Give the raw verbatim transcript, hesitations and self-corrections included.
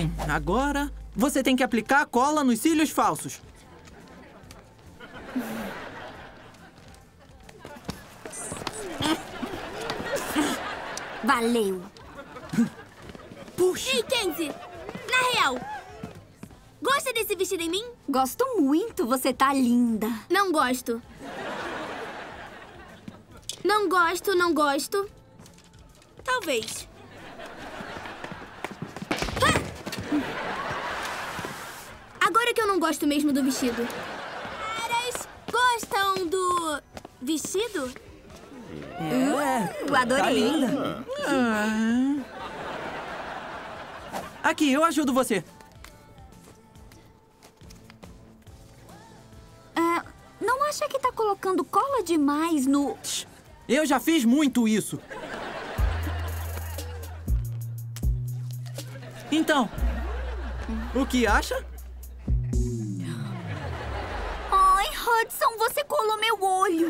Bem, agora você tem que aplicar a cola nos cílios falsos. Valeu. Puxa! Ei, Kenzie! Na real, gosta desse vestido em mim? Gosto muito, você tá linda. Não gosto. Não gosto, não gosto. Talvez. Ah! Agora que eu não gosto mesmo do vestido. Caras, gostam do vestido? É, Eu adorei. tá linda. Ah. Aqui, eu ajudo você. É, não acha que tá colocando cola demais no... Eu já fiz muito isso. Então, o que acha? Ai, Hudson, você colou meu olho.